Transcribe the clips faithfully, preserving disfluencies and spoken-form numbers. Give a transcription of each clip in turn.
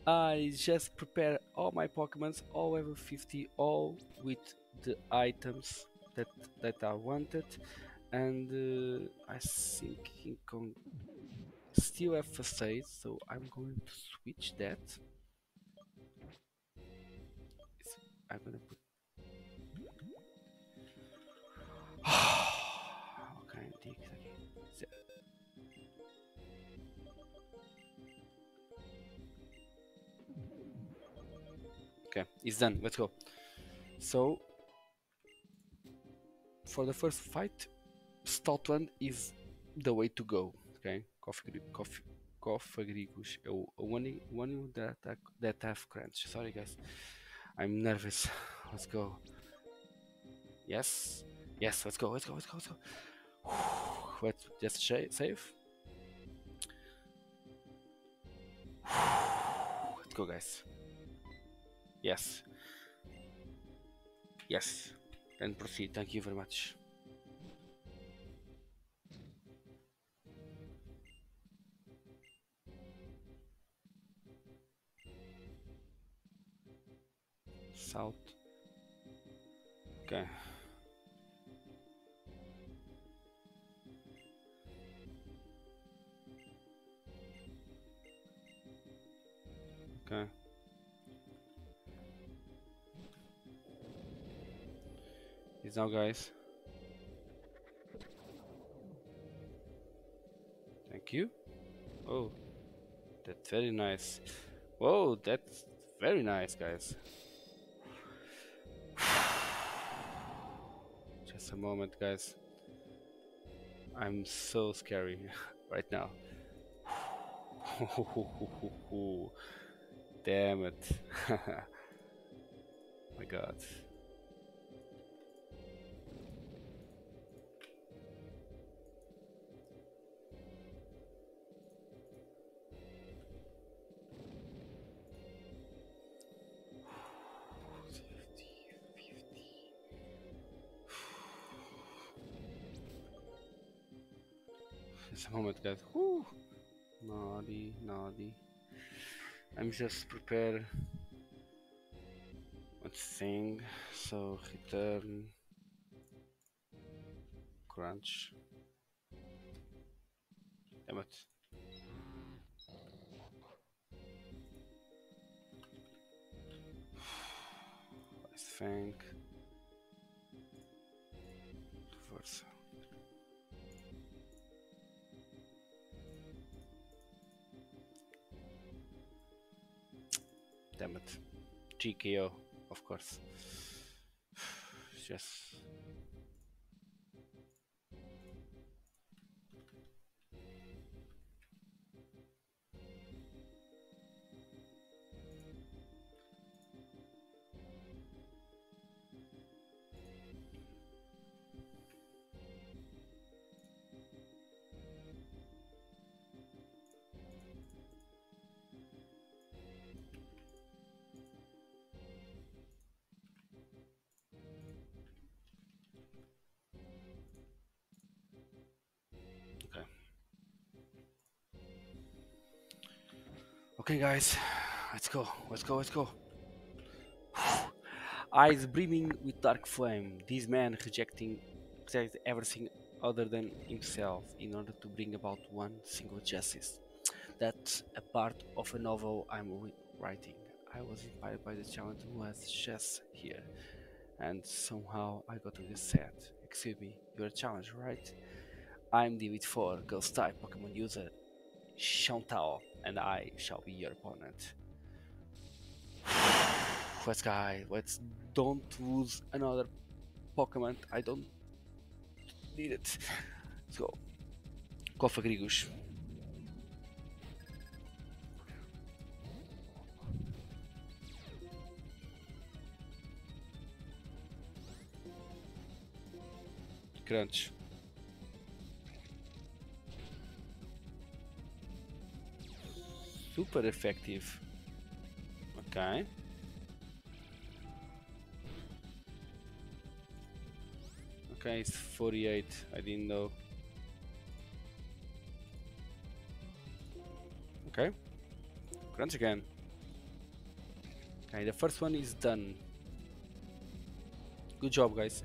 I just prepare all my Pokemons, all level fifty, all with the items that that I wanted, and uh, I think King Kong still have first aid, so I'm going to switch that. It's, I'm gonna put. Okay, dig again. So- Okay, it's done. Let's go. So for the first fight, Stoutland is the way to go. Okay, Coffee Coffee Cofagrigus é o o one one that that that have crunch. Sorry guys, I'm nervous. Let's go. Yes, yes. Let's go. Let's go. Let's go. Let's go. Let's just sh- save. Let's go, guys. Yes, yes. And proceed. Thank you very much. South. Okay. Okay. It's now, guys. Thank you. Oh, that's very nice. Whoa, that's very nice, guys. Just a moment, guys. I'm so scary right now. Damn it. My god. Just a moment, guys. Whew. Naughty, naughty. I'm just prepare one thing. So return crunch. Damn it. Let's think. Reverse. Damn it. G K O, of course. Just okay. Okay, guys. Let's go. Let's go. Let's go. Eyes brimming with dark flame. This man rejecting rejects everything other than himself in order to bring about one single justice. That's a part of a novel I'm writing. I was inspired by the challenge who was just here, and somehow I got really sad. Excuse me, you're a challenge, right? I'm David four, Ghost type Pokemon user, Shantao, and I shall be your opponent. Let's go, let's don't lose another Pokemon. I don't need it. Let's go. Cofagrigus. Crunch. Super effective. Okay. Okay, it's forty-eight. I didn't know. Okay. Crunch again. Okay, the first one is done. Good job, guys.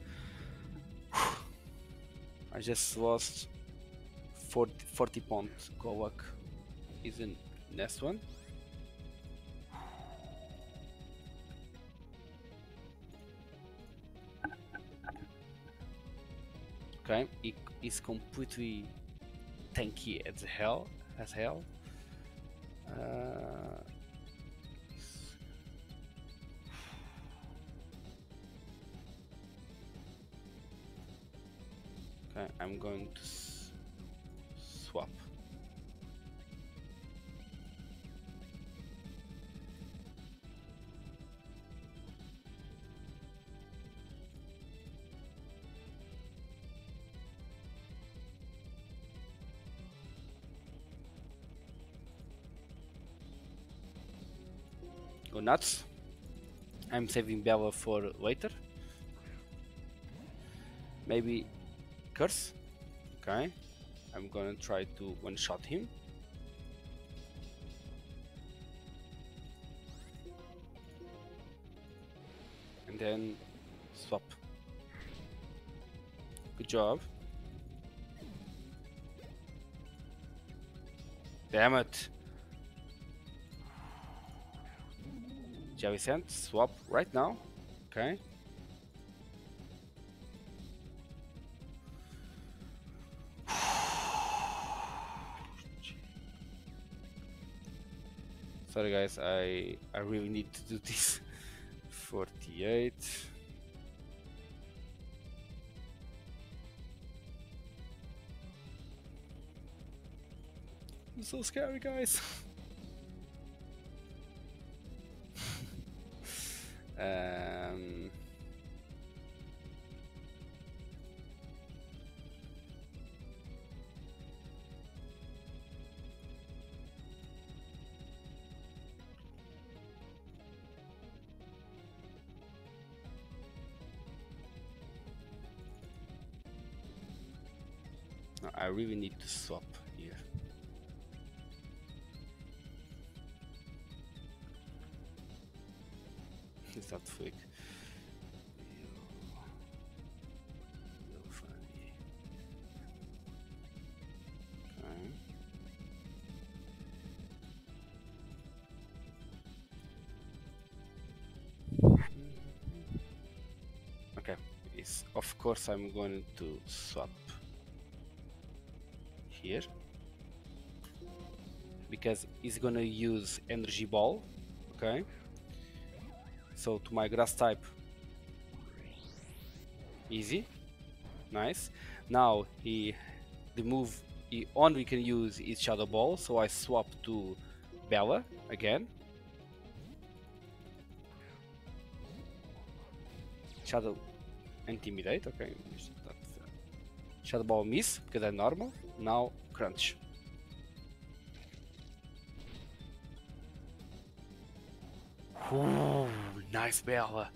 I just lost forty, forty points. Kovac is in next one. Okay, it is completely tanky as hell, as hell. Uh, okay, I'm going to s swap. Go nuts. I'm saving Bella for later. Maybe curse. Okay. I'm gonna try to one-shot him. And then swap. Good job. Damn it. Javicent, swap right now. Okay. Sorry guys, I I really need to do this. forty-eight. I'm so scary, guys. um I really need to swap here. It's not flick. Okay. Okay, is of course I'm going to swap here because he's gonna use energy ball. Okay, so to my grass type, easy, nice. Now he the move he only can use is shadow ball, so I swap to Bella again. Shadow intimidate. Okay, shadow ball miss because I'm normal. Now crunch. Ooh, nice Bella.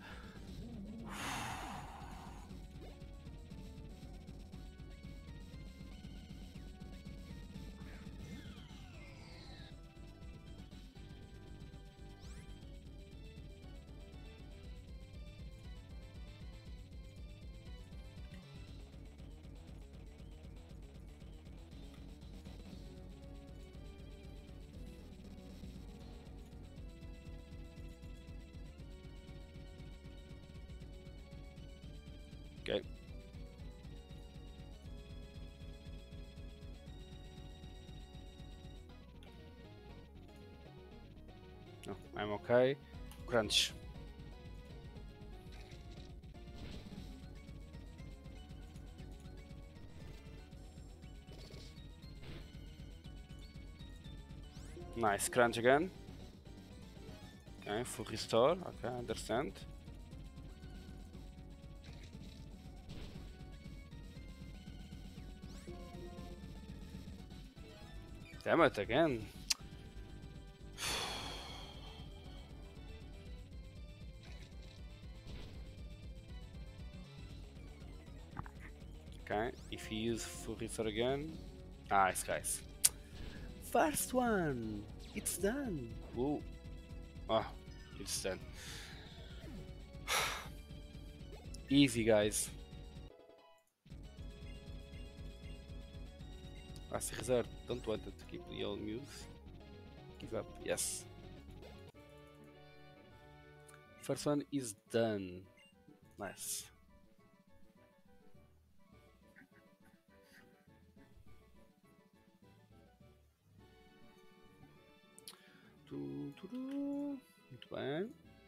Okay. Oh, I'm okay. Crunch. Nice crunch again. Okay, full restore. Okay, understand. Damn it again. Okay, if you use full restore again. Nice, guys. First one! It's done! Ooh. Oh, it's done. Easy, guys. Last resort. Don't want it to keep the old muse. Give up. Yes. First one is done. Nice. Tu, tu, tu. Muito bem.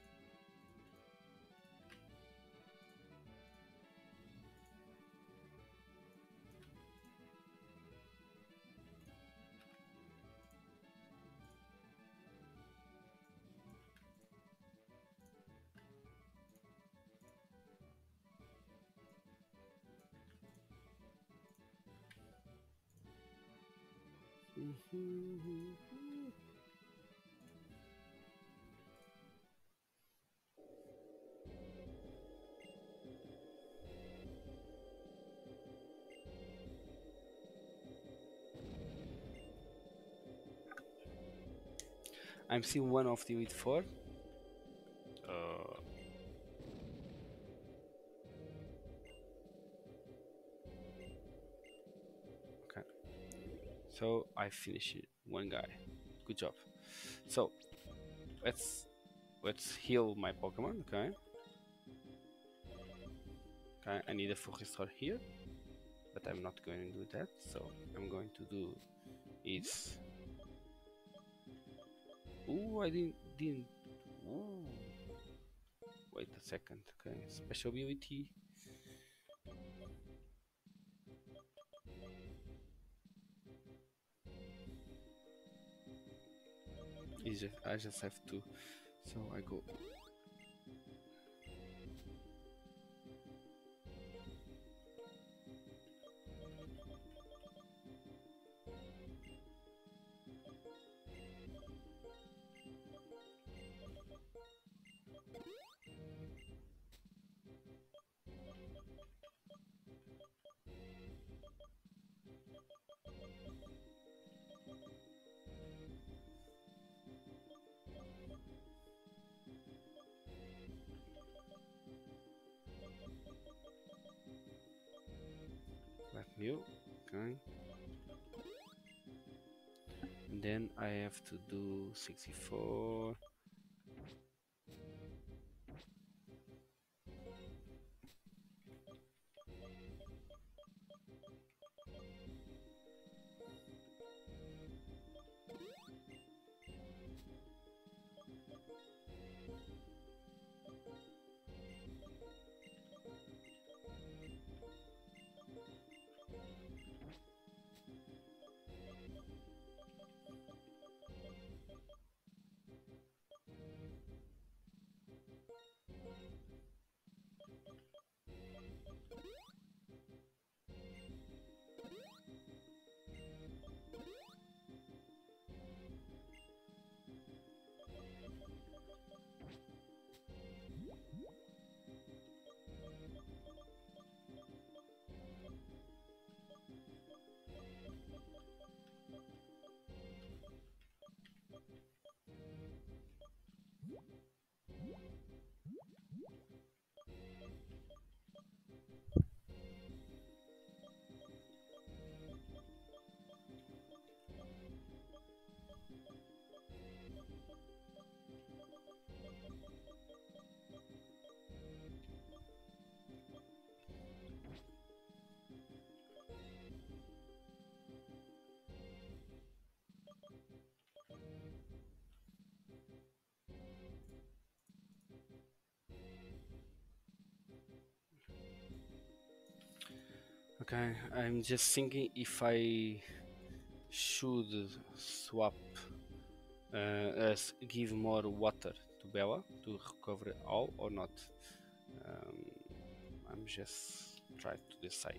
I'm seeing one of the with four. Uh, okay. So I finished it. One guy. Good job. So let's let's heal my Pokemon. Okay. Okay. I need a full restore here, but I'm not going to do that. So I'm going to do is. Ooh, I didn't didn't. Ooh. Wait a second. Okay. Special ability. It's just, I just have to. So I go. Let new. Okay. And then I have to do sixty-four. Okay, I'm just thinking if I should swap, uh, uh, give more water to Bella to recover all or not. Um, I'm just trying to decide.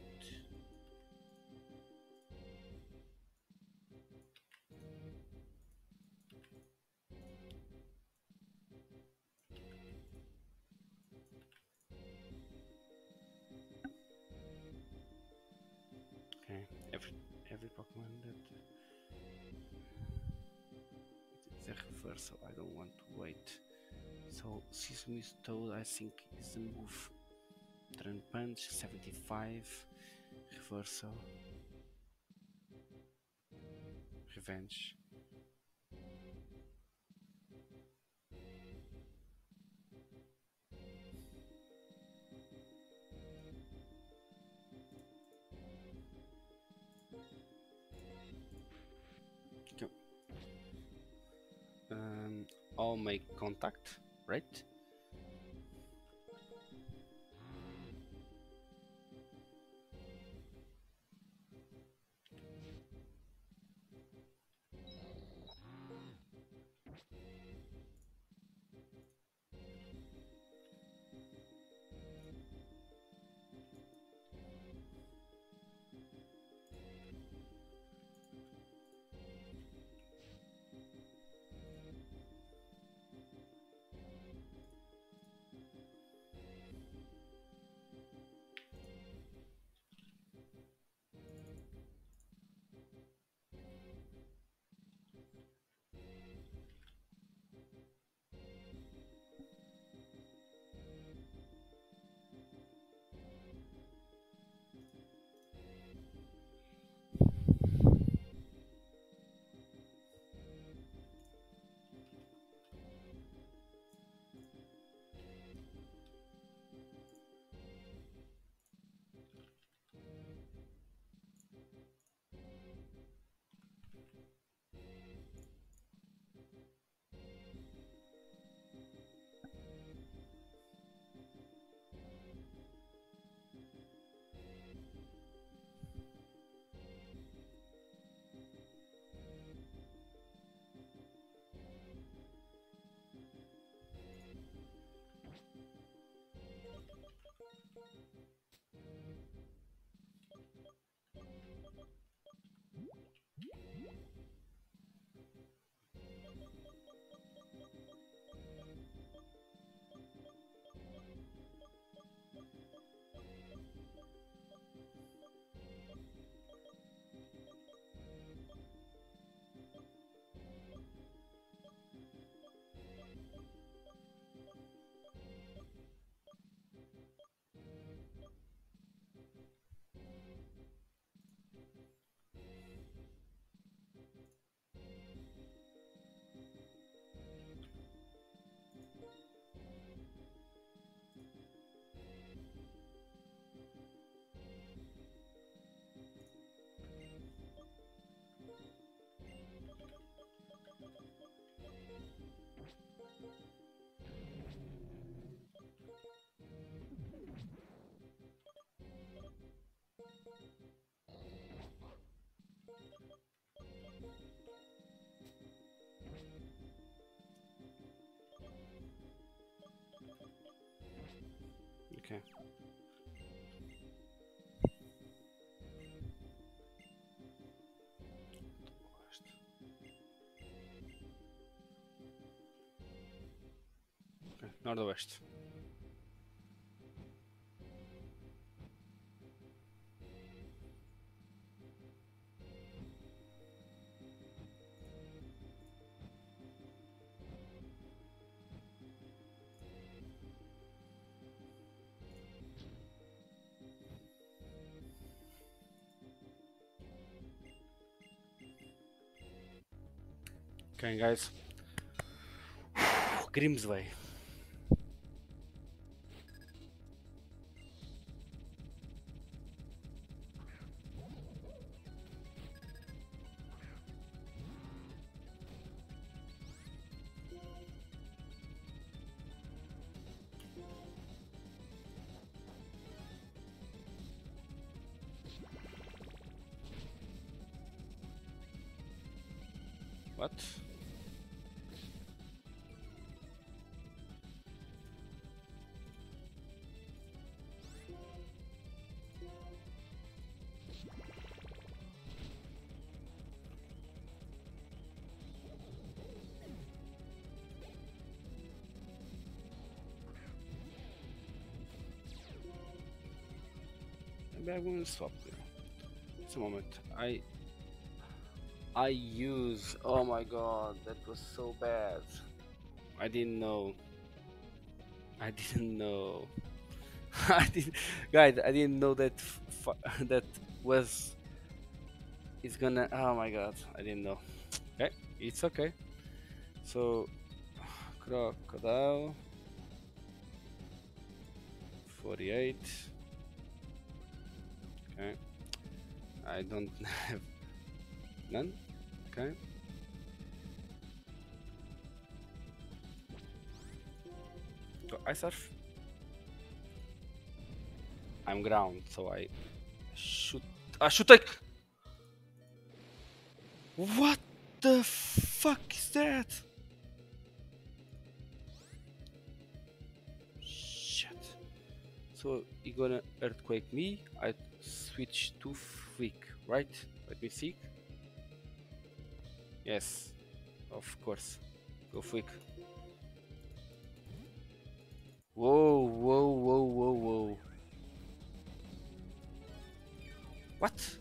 Okay, every every Pokemon that it's a reversal. I don't want to wait. So Sesame Toad, I think, is the move. Turn punch, seventy-five, reversal, revenge. Okay. Um, I'll make contact, right? Okay. Okay. Noroeste. Okay, guys. Grimsway. What? Maybe I'm gonna swap there. Just a moment. I I use. Oh my god, that was so bad. I didn't know. I didn't know. I didn't, guys. I didn't know that f- that was is gonna. Oh my god! I didn't know. Okay, it's okay. So, crocodile forty-eight. Okay, I don't have none. Okay, so I surf. I'm ground, so I should. I should take. What the fuck is that? Shit. So you're gonna earthquake me. I switch to freak, right? Let me see. Yes, of course. Go freak. Whoa, whoa, whoa, whoa, whoa. What?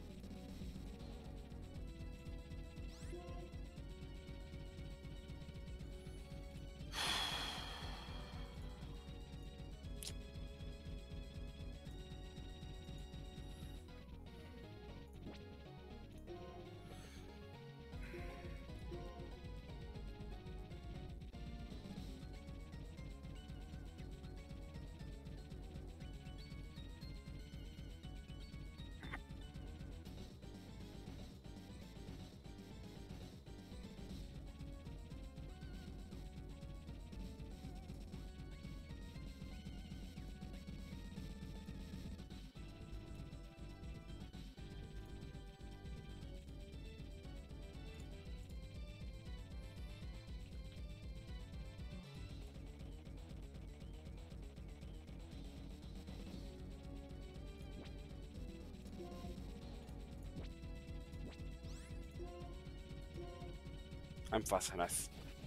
I'm fast enough.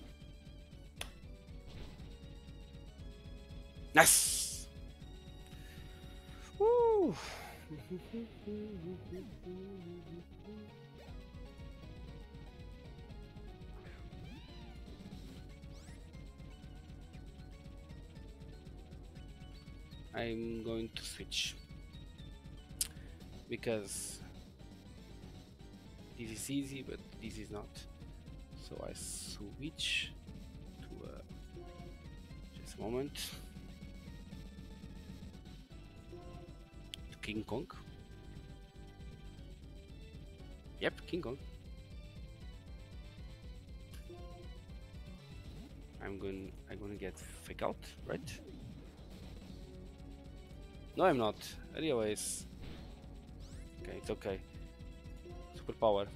Nice! Woo! I'm going to switch because this is easy, but this is not. So I switch to uh, just a moment to King Kong. Yep, King Kong. I'm going. I'm gonna get fake out, right? No, I'm not. Anyways, okay, it's okay. Superpower.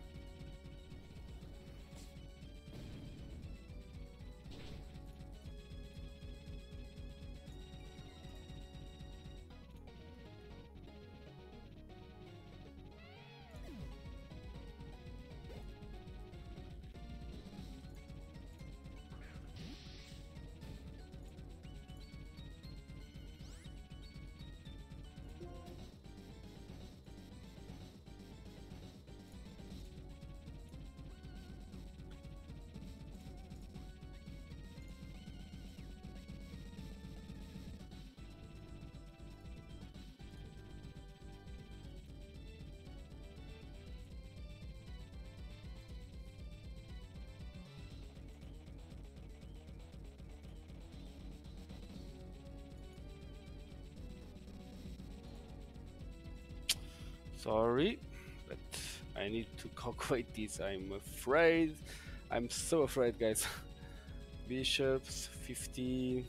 Sorry, but I need to calculate this. I'm afraid. I'm so afraid, guys. Bishops, fifty.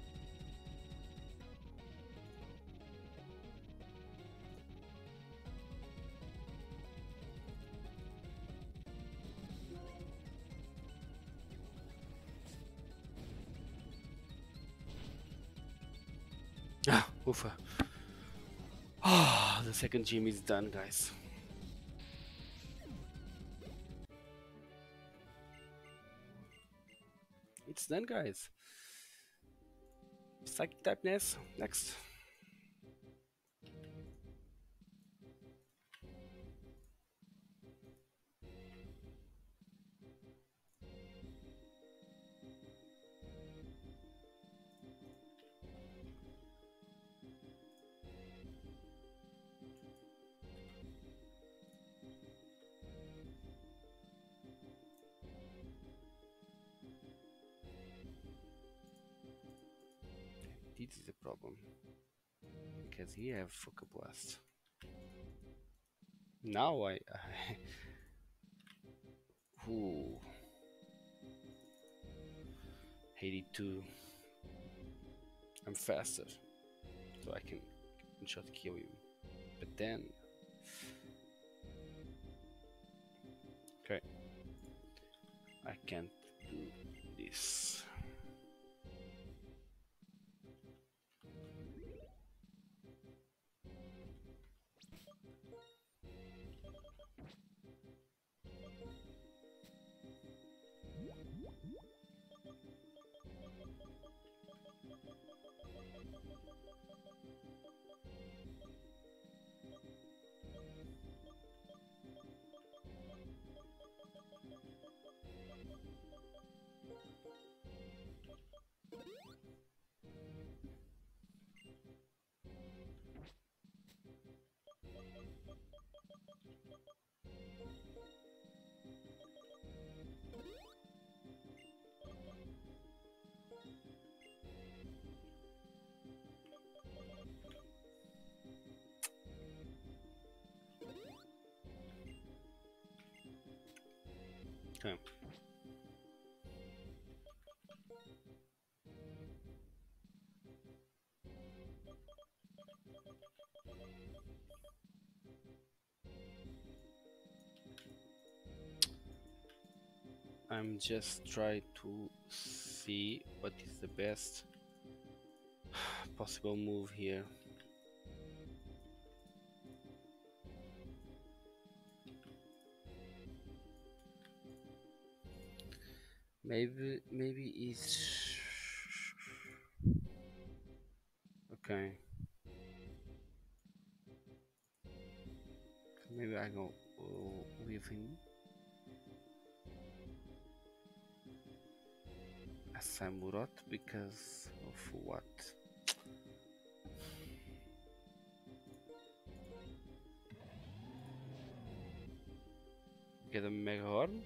Ah, ufa. Ah, the second gym is done, guys. It's done, guys. Psychic typeness, next. This is a problem because he have Focus Blast. Now I, I Ooh, eighty-two. I'm faster, so I can one-shot kill him. But then, okay, I can't do this. Okay. I'm just trying to see what is the best possible move here. Maybe, maybe it's okay. Maybe I go uh, with him as Samurot because of what? Get a Mega Horn?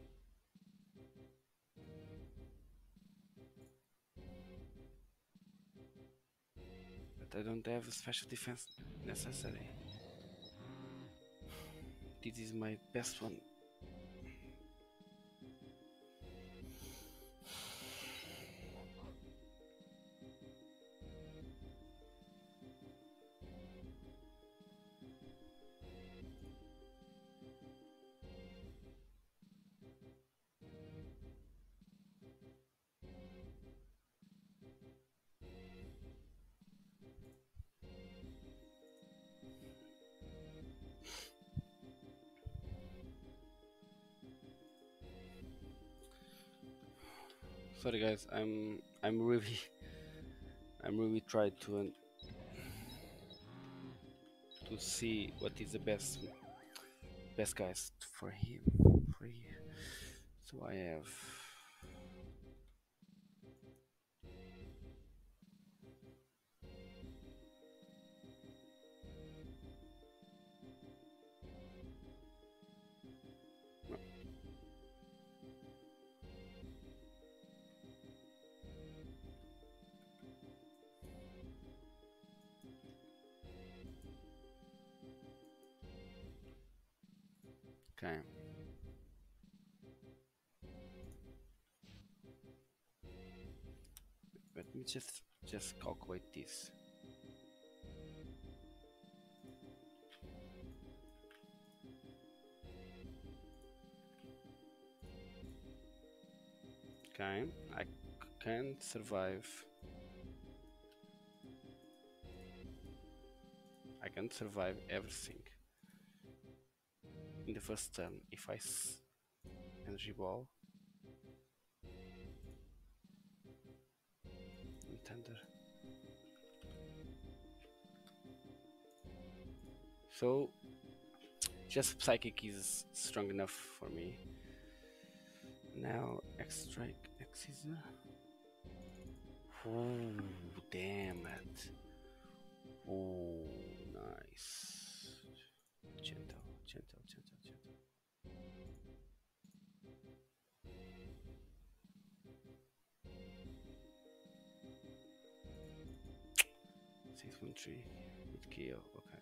But I don't have a special defense necessary. This is my best one. Sorry guys, I'm I'm really I'm really trying to uh, to see what is the best best guys for him for you. So I have okay. Let me just just calculate this. Okay, I can't survive. I can't survive everything in the first turn if I s energy ball and thunder. So just psychic is strong enough for me. Now X strike X scissor. Oh damn it. Oh nice. Gentle, gentle, gentle, gentle. six one three with Keo. Okay.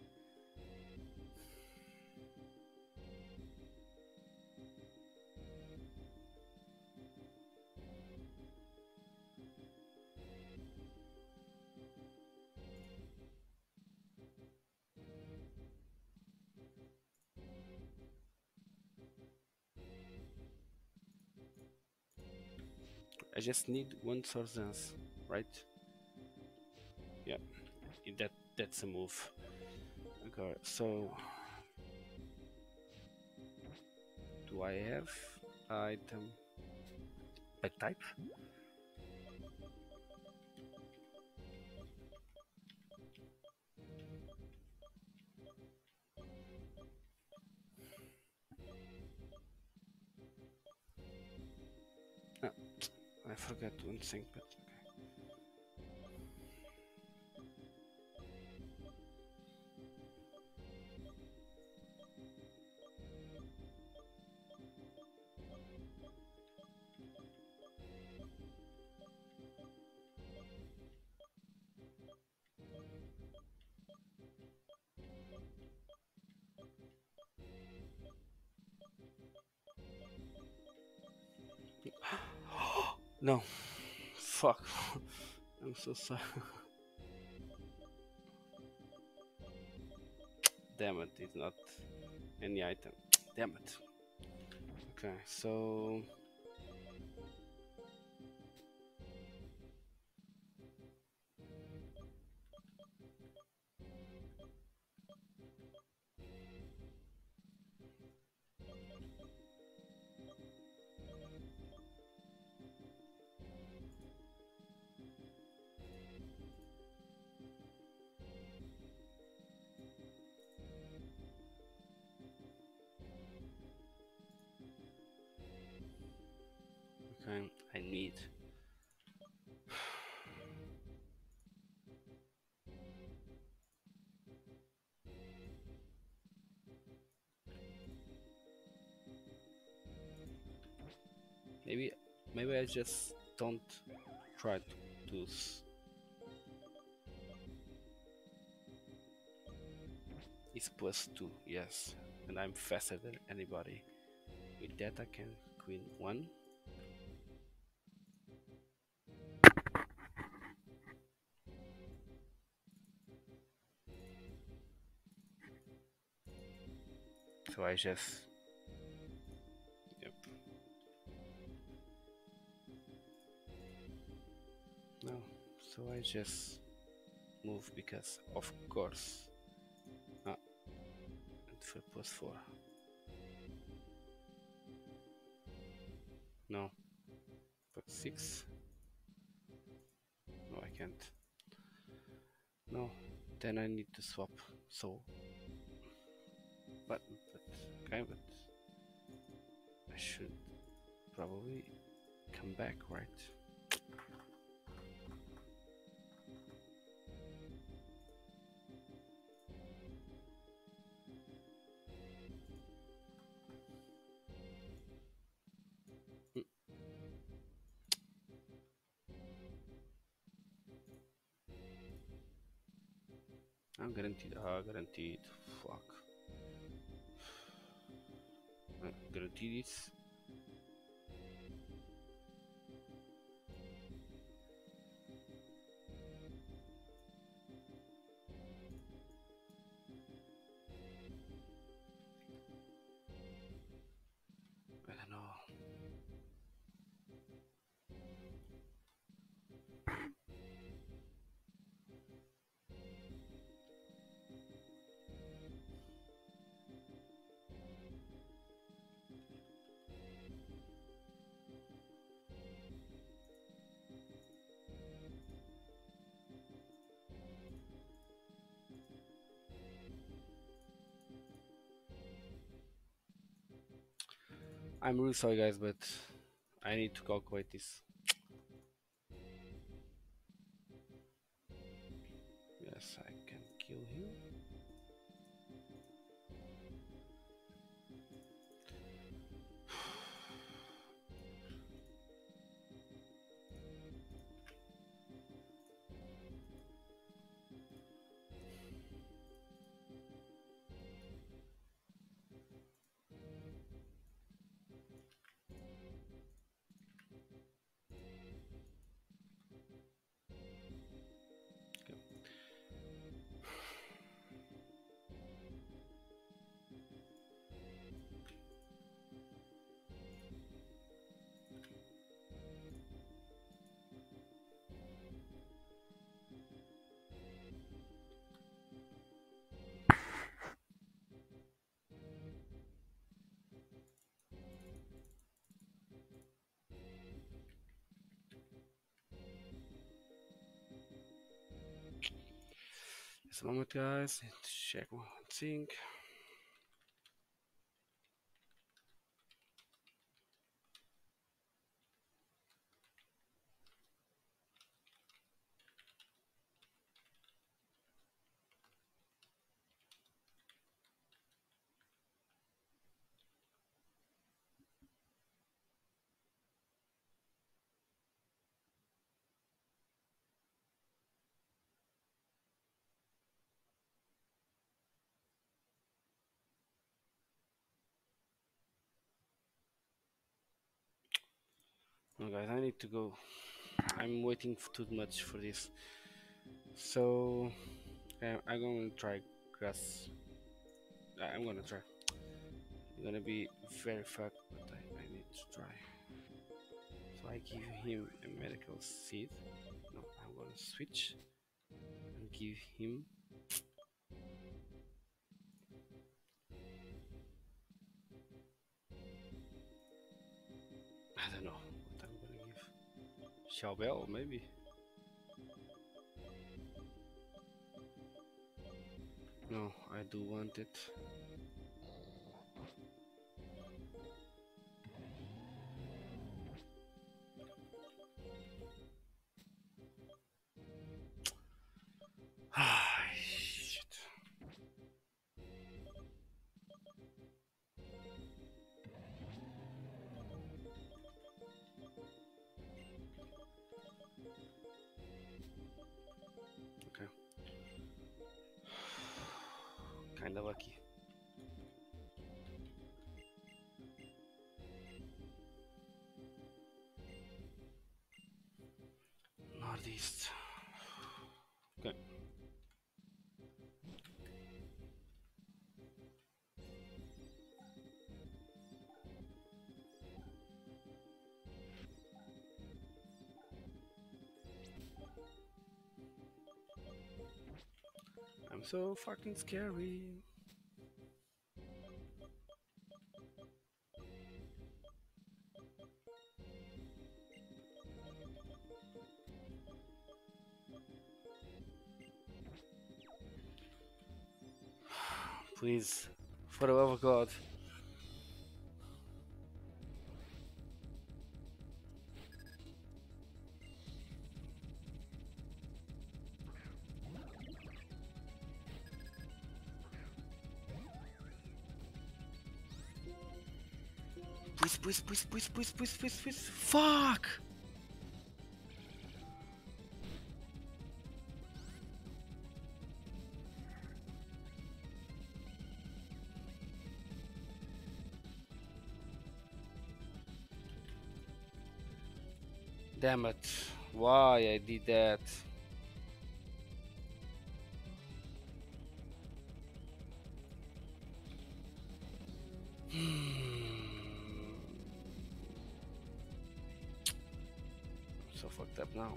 I just need one Sorzans, right? Yeah, that that's a move. Okay, so do I have item back type? Ah, I forgot one thing, but okay. No, fuck. I'm so sorry. Damn it, it's not any item. Damn it. Okay, so okay, I need. Maybe, maybe I just don't try to do. s- It's plus two, yes, and I'm faster than anybody. With that, I can queen one. So I just, yep. No, so I just move because, of course, ah, and for plus four. No, but six. No, I can't. No, then I need to swap. So, but, but okay, but I should probably come back, right? Mm, I'm guaranteed. Ah, guaranteed. Fuck. Uh, guaranteed is. I don't know. I'm really sorry, guys, but I need to calculate this. Yes, I can kill him. Just a moment, guys. Need to check one thing. No, guys, I need to go. I'm waiting for too much for this. So I'm, I'm gonna try grass. I- I'm gonna try. I'm gonna be very fucked, but I, I need to try. So I give him a medical seed. No, I'm gonna switch and give him. I don't know what I'm gonna give. Xiaobel, maybe. No, I do want it. Ah, shit. Okay. Kinda lucky. Northeast. Okay. I'm so fucking scary. Please, for the love of God. Please, please, please, please, please, please, please, please. Fuck! Damn it. Why I did that? So fucked up now.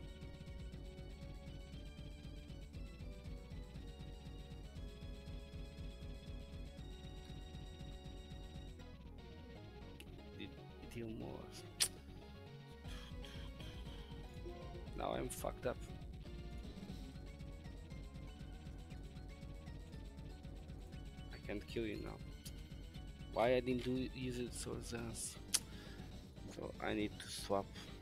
Did deal more. Now I'm fucked up. I can't kill you now. Why I didn't do use it so fast? So I need to swap.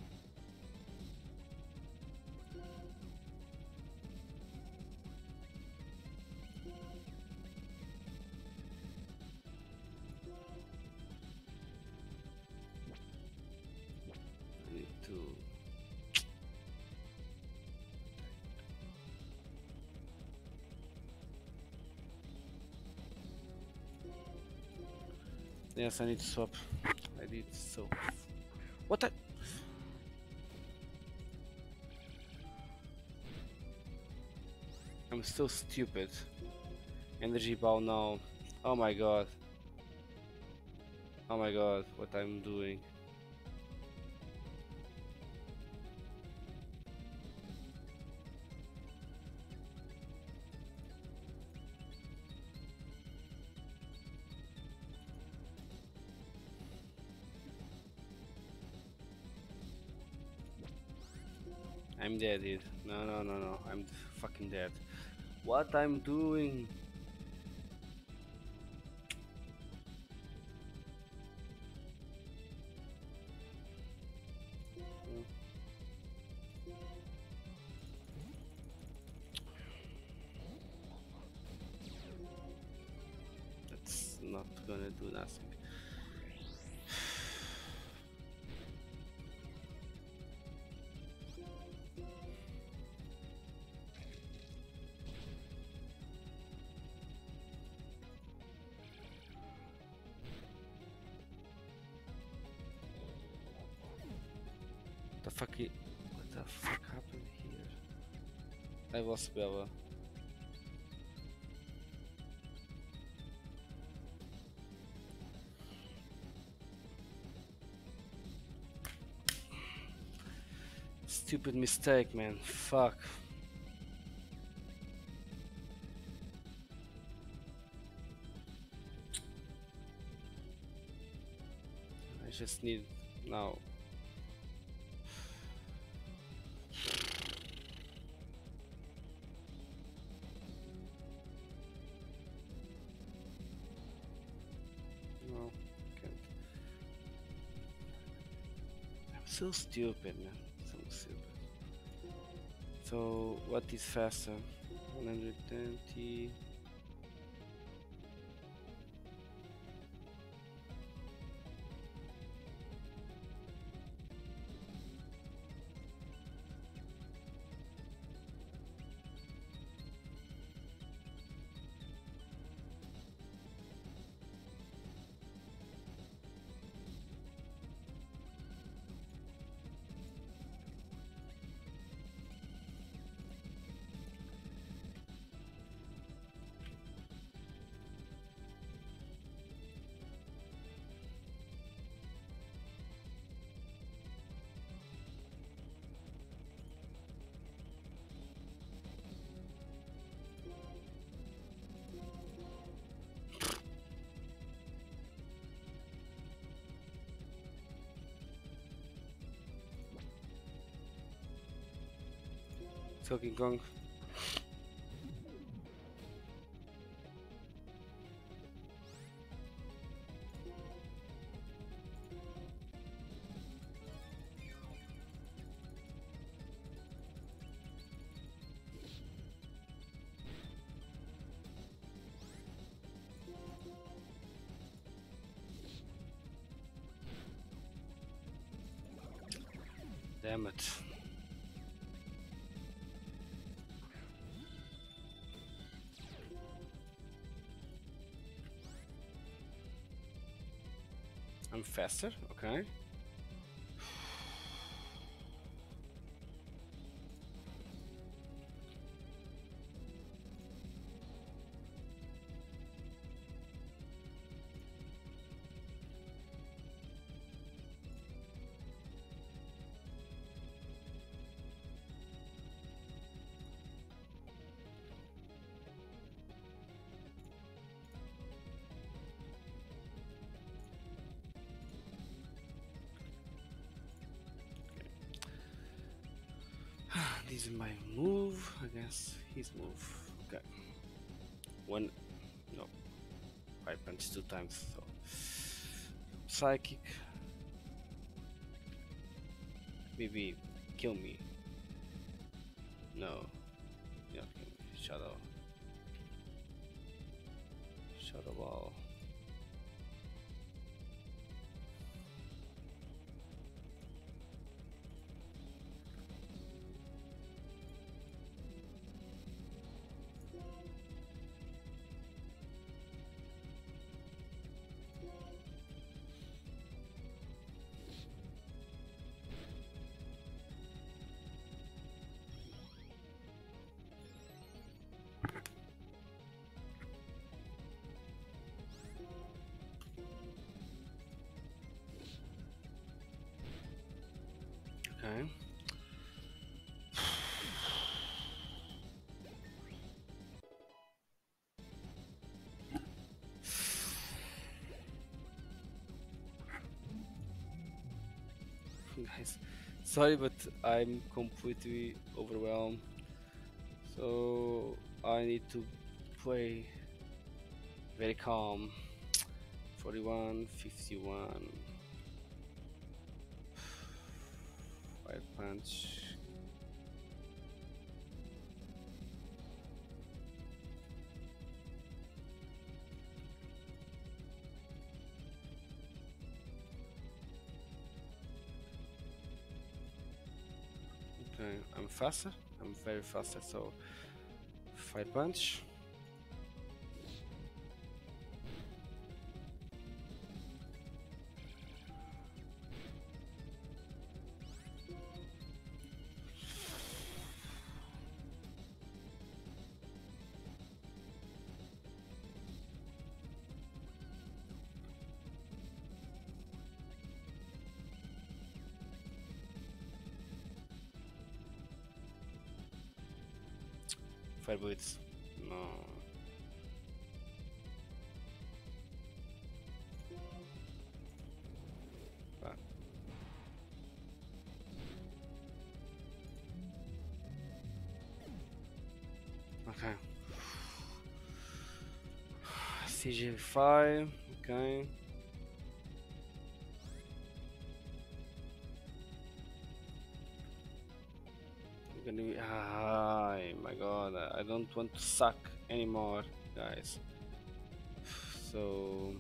I need to. Yes, I need to swap. I did so. What the? I'm so stupid. Energy ball now. Oh my god. Oh my god, what I'm doing. I'm dead, dude. No, no, no, no. I'm fucking dead. What I'm doing? Mm, That's not gonna do nothing. The fuck? I- what the fuck happened here? I lost Bella. Stupid mistake, man. Fuck. I just need now. No, can't. I'm so stupid, man. So stupid. So, what is faster? one hundred twenty. So King Kong. Damn it. I'm faster, okay. This is my move, I guess. His move. Okay. One. No. I punched two times, so. Psychic. Maybe kill me. No. Yeah, kill me. Shadow. Shadow ball. Okay. Guys, sorry, but I'm completely overwhelmed. So I need to play very calm. forty-one, fifty-one. Fire punch. Okay, I'm faster. I'm very faster, so fire punch. Fire blitz. No. Ah. Okay. C G five. Okay. Gonna be, ah, my god, I don't want to suck anymore, guys. So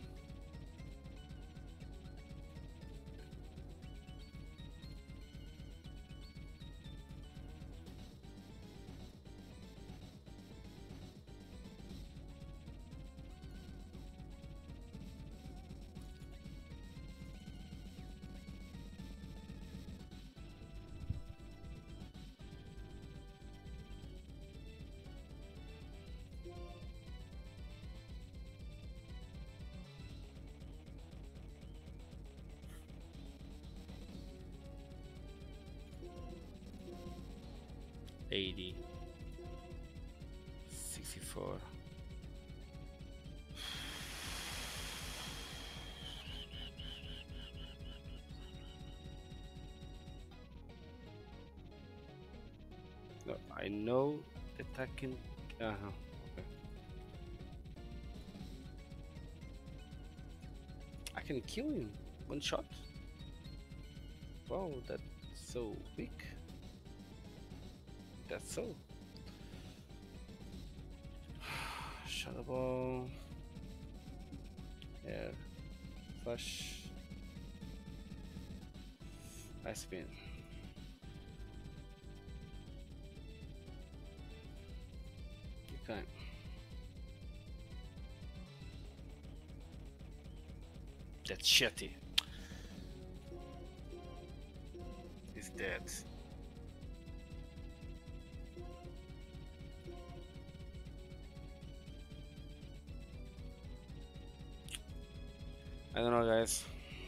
eighty, sixty-four. No, I know that I can. Uh -huh. Okay. I can kill him one shot. Wow, that's so weak. That's so. Shadow ball. Air. Flash. Ice spin. Okay. That's shitty. He's dead. I don't know, guys.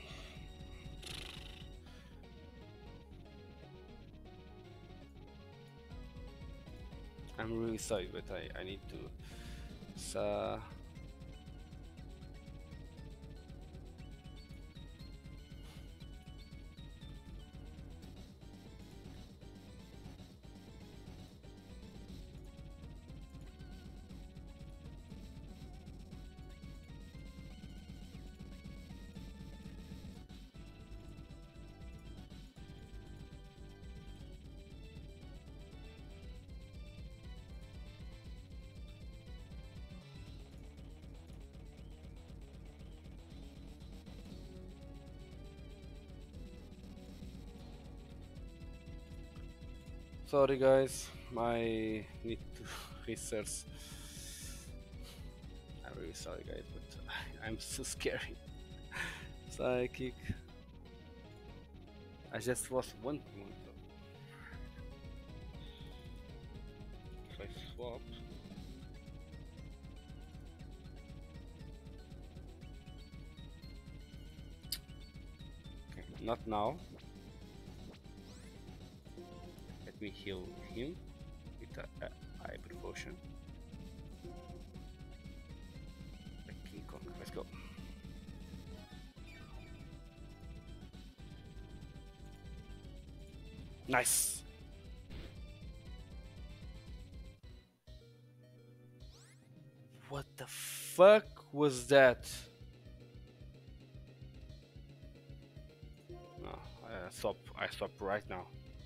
I'm really sorry, but I, I need to. So sorry, guys. I need to research. I'm really sorry, guys, but I'm so scary. Psychic. I just lost one point. If I swap. Okay, not now. Let me heal him with a, a hyper potion. Like King Kong. Let's go. Nice. What the fuck was that? No, I stop. I stop right now.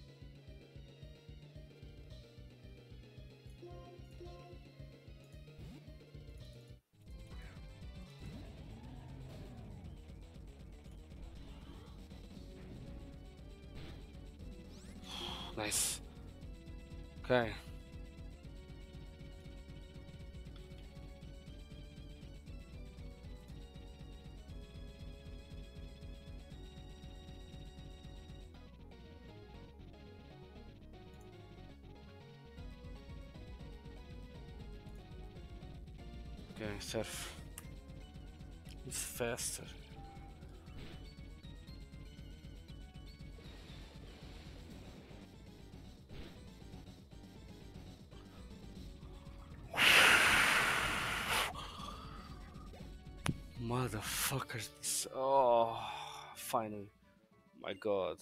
Nice. Okay. Okay, surf. It's faster. Motherfuckers. This. Oh, finally. My god.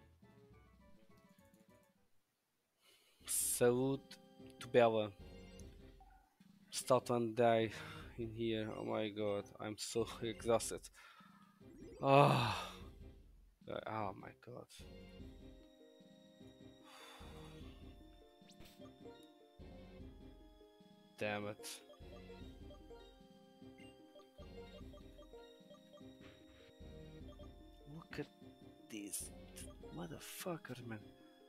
Salute to Bella. Start and die in here. Oh my god. I'm so exhausted. Oh, oh my god. Damn it. Look at these motherfuckers, man.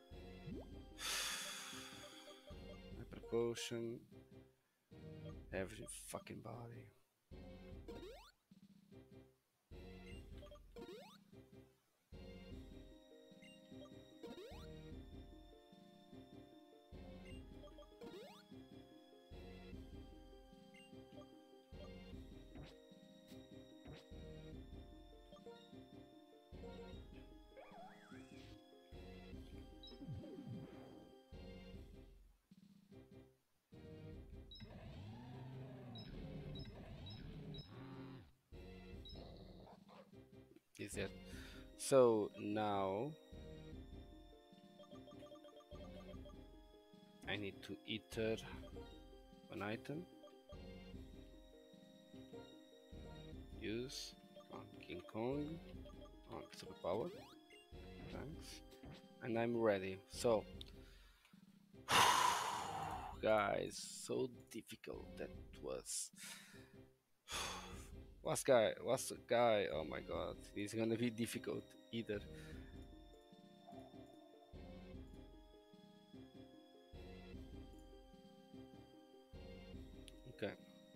Hyper potion. Every fucking body. Is it? So now I need to ether an item. Use on King Kong on superpower. Thanks. And I'm ready. So guys, so difficult that was. Last guy, last guy, oh my god, it's gonna be difficult either. Okay.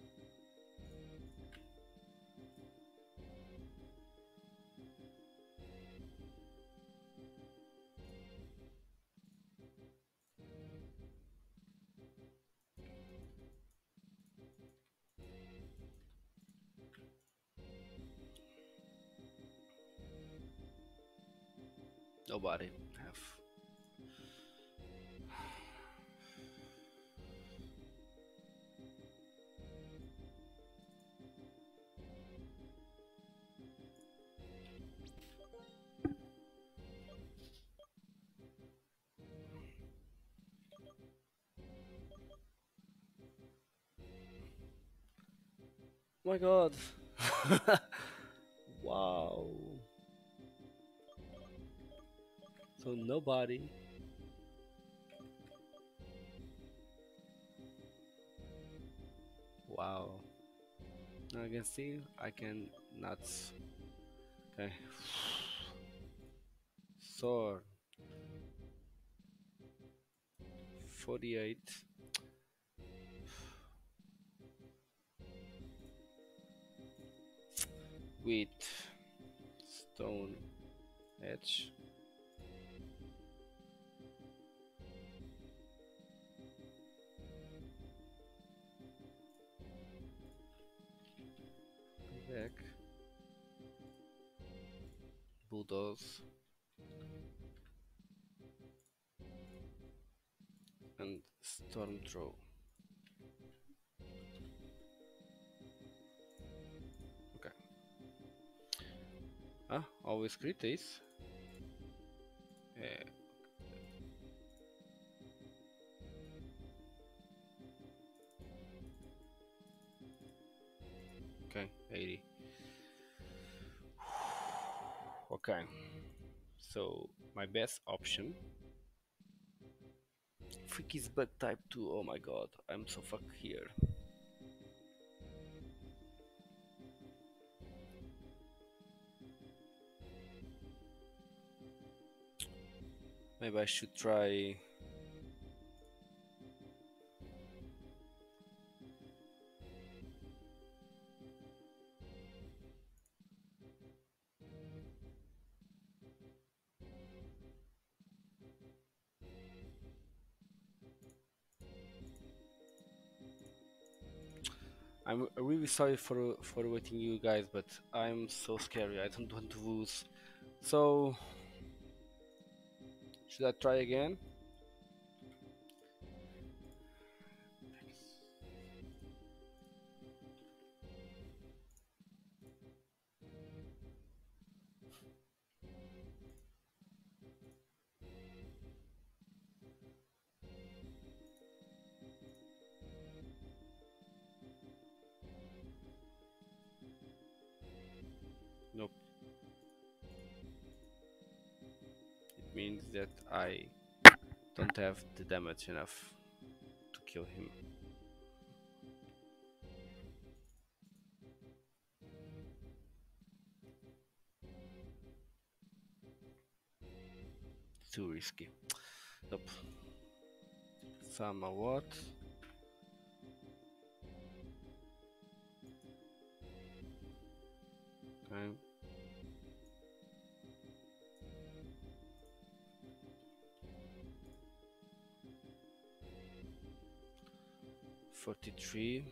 Nobody have. Oh my god. Wow. So nobody. Wow. Now I can see I can not. Okay. Sword. forty-eight. With stone edge. Back. Bulldoze. And storm throw. Okay. Ah, always crit this. Yeah. Okay, eighty. Okay, so my best option. Freaky's bug type two. Oh my god, I'm so fucked here. Maybe I should try. I'm really sorry for for waiting you guys, but I'm so scary. I don't want to lose. So should I try again? Nope. It means that I don't have the damage enough to kill him. Too risky. Nope. Somewhat. Okay. Forty-three.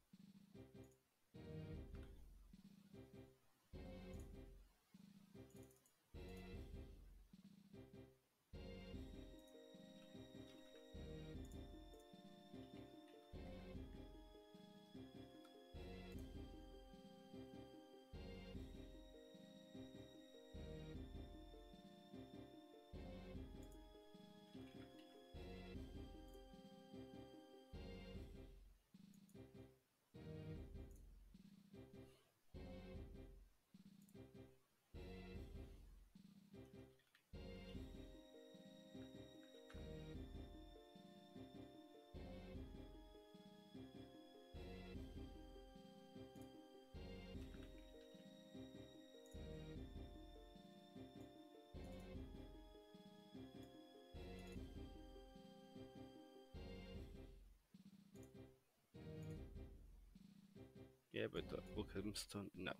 Yeah, but the Oakham Stone, no.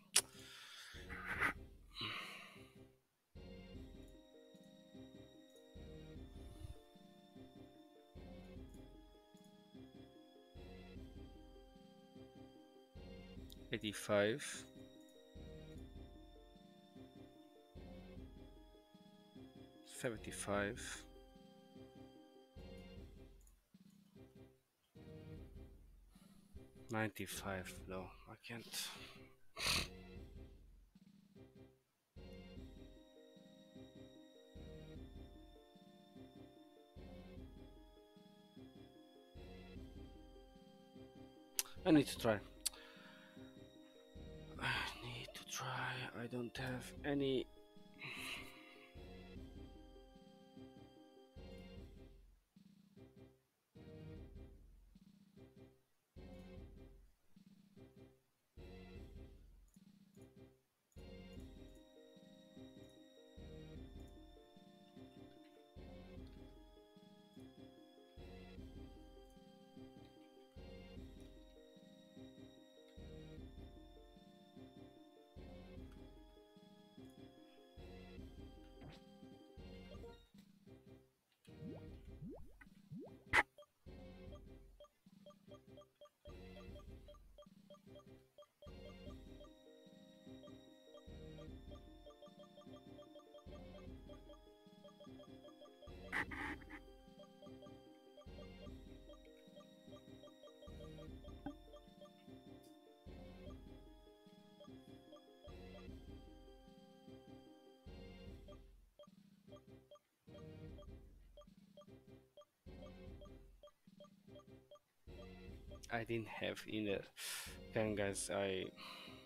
Eighty-five. Seventy-five. Ninety-five. No, I can't. I need to try. I need to try. I don't have any. I didn't have in the. Okay, guys, I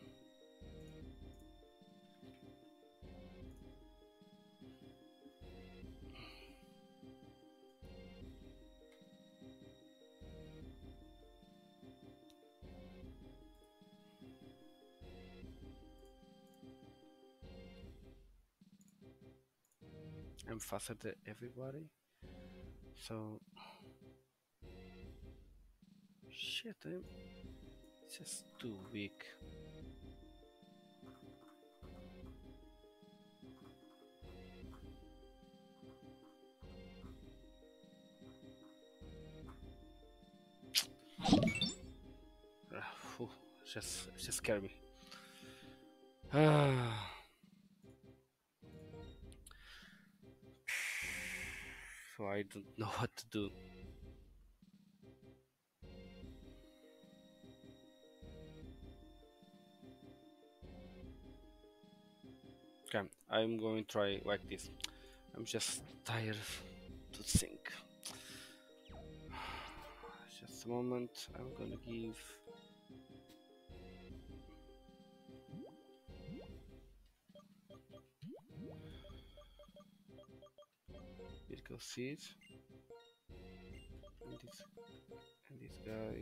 I'm faster than everybody. So shit, I'm just too weak. Uh, phew, just just scare me. Ah. So I don't know what to do. Okay, I'm going to try like this. I'm just tired to think. Just a moment. I'm gonna give. Miracle seed. And this, and this guy.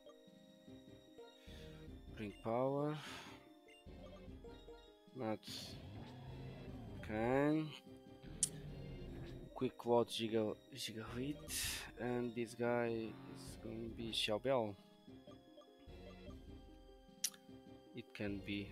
Bring power. Not. Okay. Quick Quad Giga Gigahit. And this guy is going to be Xiaobel. It can be.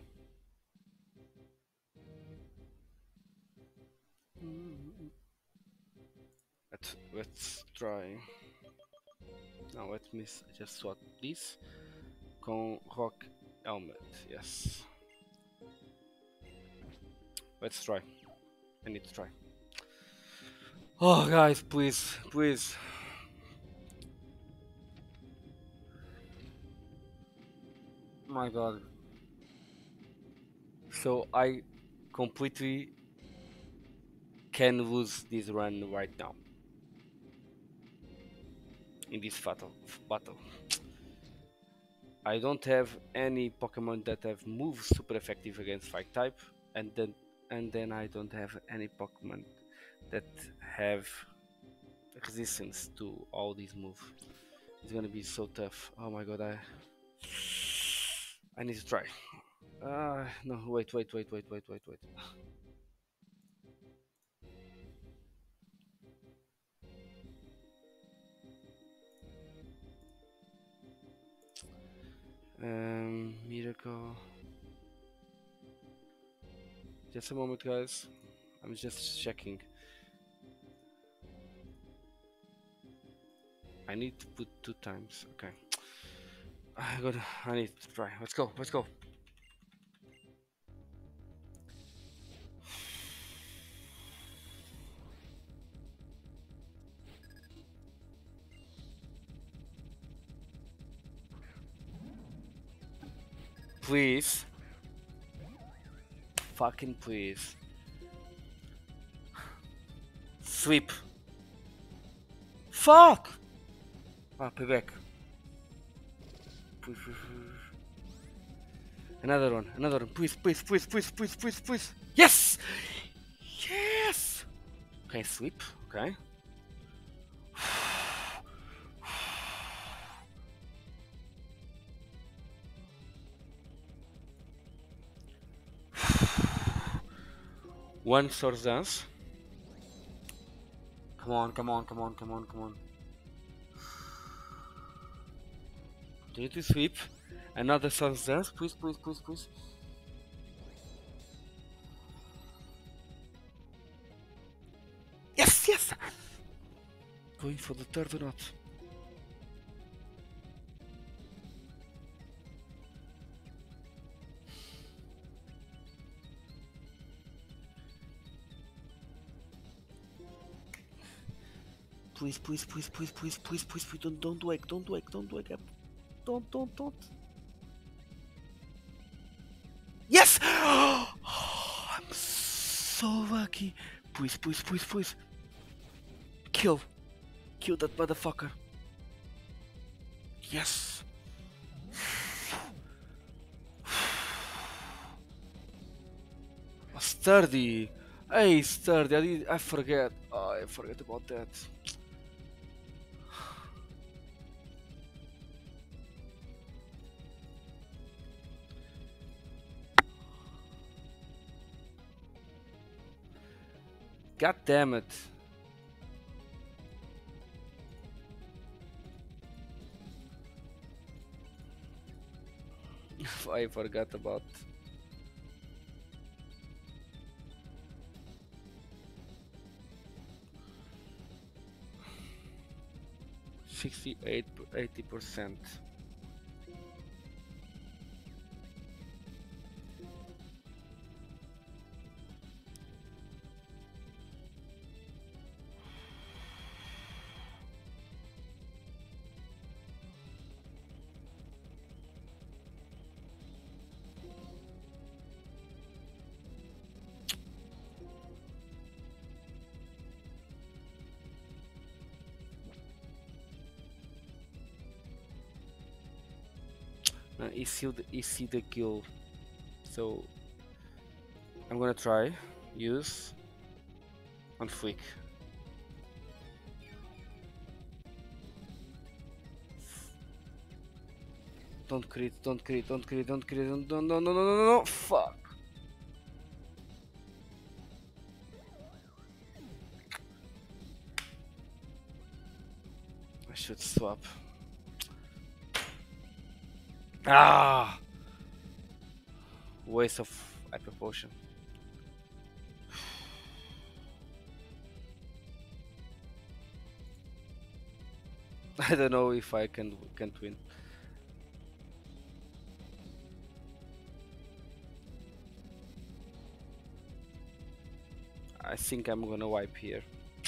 Let's, let's try. Now let me just swap this com Rock Helmet. Yes. Let's try. I need to try. Oh, guys, please, please. My God. So I completely can lose this run right now in this battle. Battle. I don't have any Pokemon that have moves super effective against Fire type, and then and then I don't have any Pokemon that have resistance to all these moves. It's gonna be so tough. Oh my God, I I need to try. Uh, no, wait, wait, wait, wait, wait, wait, wait. Um, Miracle. Just a moment, guys. I'm just checking. I need to put two times. Okay. I got. I need to try. Let's go. Let's go. Please. Fucking please. Sweep. Fuck! Ah, payback. Please, please, please. Another one, another one. Please, please, please, please, please, please, please. Yes! Yes! Okay, sweep. Okay. One Swords Dance. Come on, come on, come on, come on, come on. Do you to sweep? Another Swords Dance, please, please, please, please. Yes, yes! Going for the third or not? Please, please, please, please, please, please, please, please, don't, don't wake, don't wake, don't wake up. Don't, don't, don't. Yes! Oh, I'm so lucky. Please, please, please, please. Kill. Kill that motherfucker. Yes. Sturdy. Hey, Sturdy. I, did, I forget. Oh, I forget about that. God damn it. I forgot about. sixty-eight, eighty percent. Uh, he sealed, he see the kill, so I'm gonna try use on Flick. Don't crit, don't crit, don't crit, don't crit, don't, don't, no, no, no, no, no, no, fuck. I should swap. Ah! Waste of hyper potion. I don't know if I can can't win. I think I'm gonna wipe here.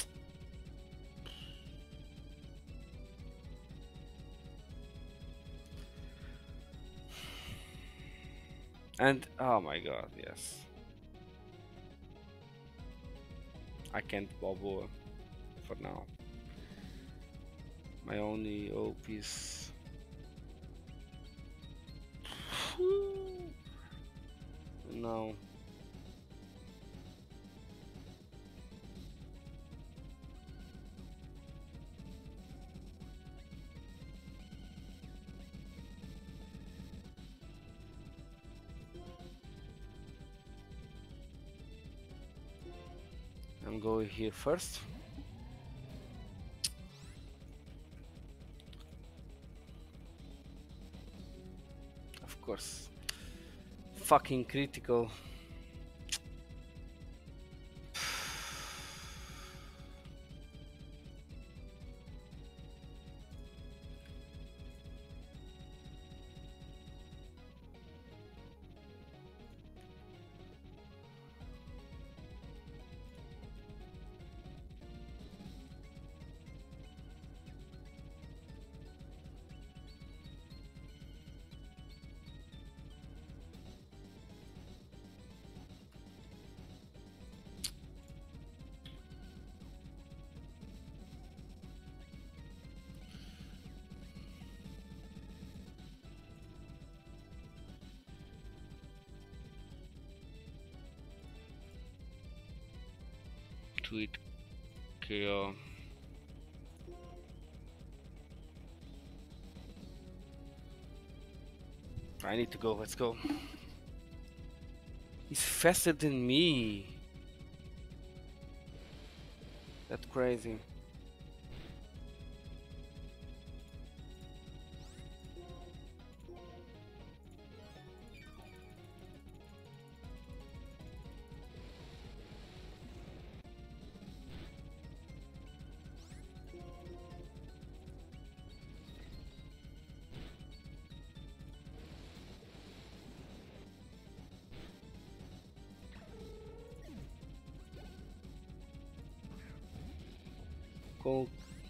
And oh my god, yes. I can't bobble for now. My only hope is no. I'm going here first. Of course. Fucking critical. Tweet kill. I need to go, let's go. He's faster than me. That's crazy. Go.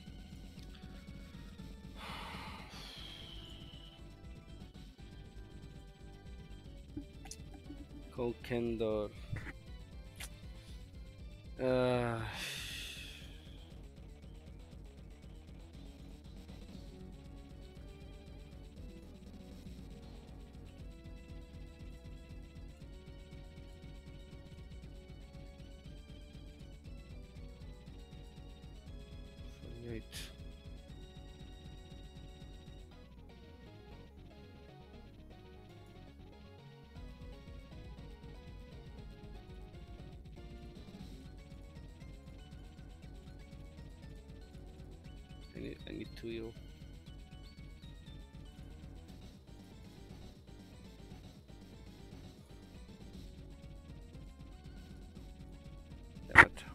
Go Kendor. Uh, forty-eight. need, I need to heal. Damn it.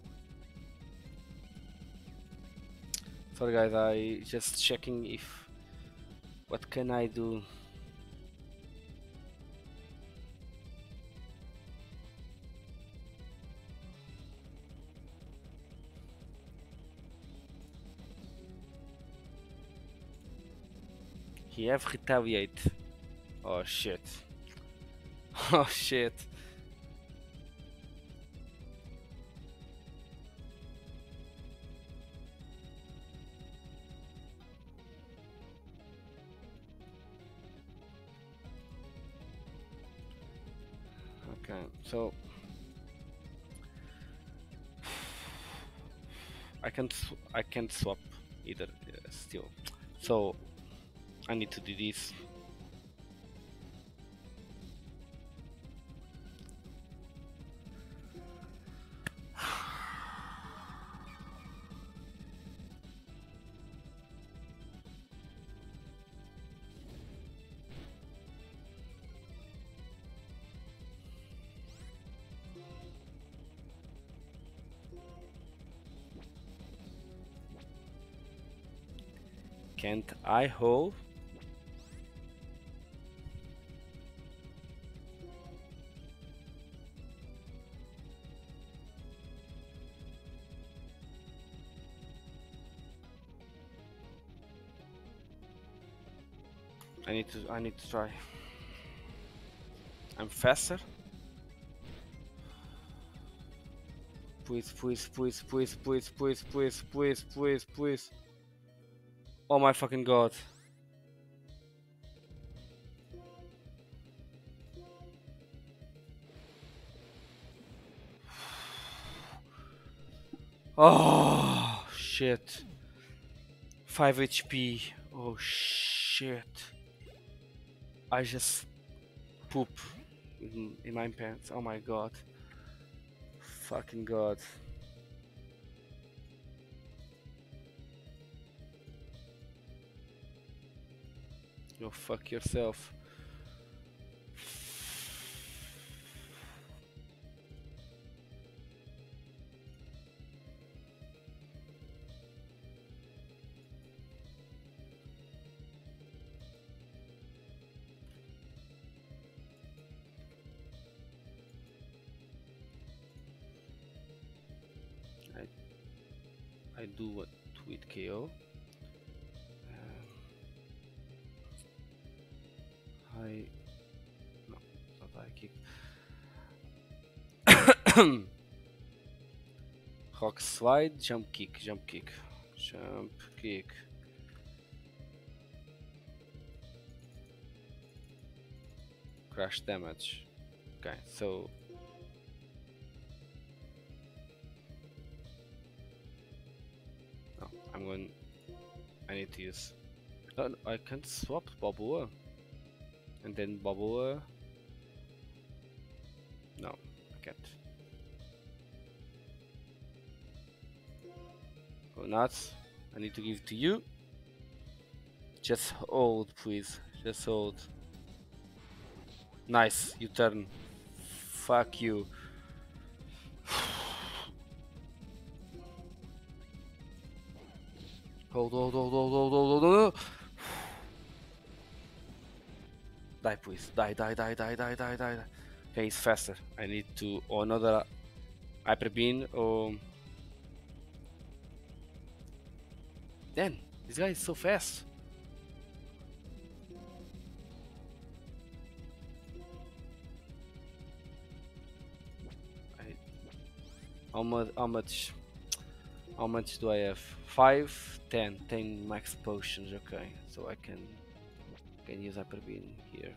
Sorry guys, I just checking if what can I do. He have retaliate. Oh shit. Oh shit. Okay, so I can't sw I can't swap either uh, still. So I need to do this. Can't I hold? I need to I need to try. I'm faster. Please, please, please, please, please, please, please, please, please, please. Oh my fucking god. Oh shit. five H P. Oh shit. I just poop in, in my pants. Oh my god. Fucking god. Go fuck yourself. I do what with K O. Um, I no, not high kick. Rock slide, jump kick, jump kick, jump kick. Crash damage. Okay, so no, I'm going. I need to use. Oh, no, I can't swap Balboa, and then Balboa. No, I can't. Go nuts. I need to give it to you. Just hold, please. Just hold. Nice, you turn. Fuck you. Hold, hold, hold, hold, hold, hold, hold, hold. Die, please. Die, die, die, die, die, die, die. Okay, it's faster. I need to. Or another hyper beam. Or. Damn, this guy is so fast. I, how much? How much? How much do I have? Five, ten, ten max potions. Okay, so I can can use hyper beam here.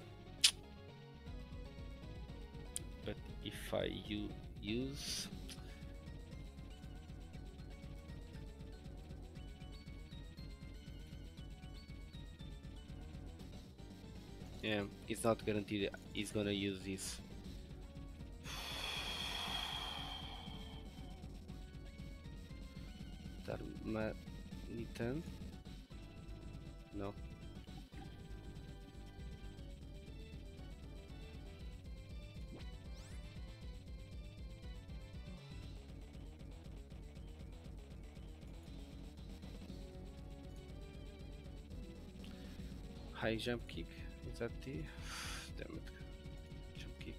But if I u use yeah, it's not guaranteed he's gonna use this. Dar ma need ten? No. High jump kick, is that the... Damn it. Jump kick.